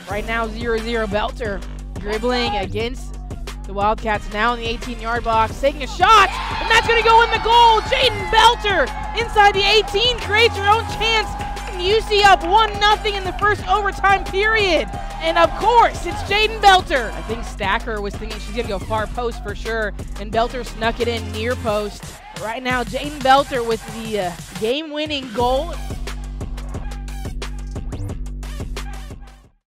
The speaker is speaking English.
Right now 0-0. Boelter dribbling against the Wildcats, now in the 18-yard box, taking a shot, and that's going to go in the goal. Jayden Boelter inside the 18 creates her own chance. UC up 1-0 in the first overtime period. And of course, it's Jayden Boelter. I think Stacker was thinking she's going to go far post for sure, and Boelter snuck it in near post. Right now, Jayden Boelter with the game-winning goal.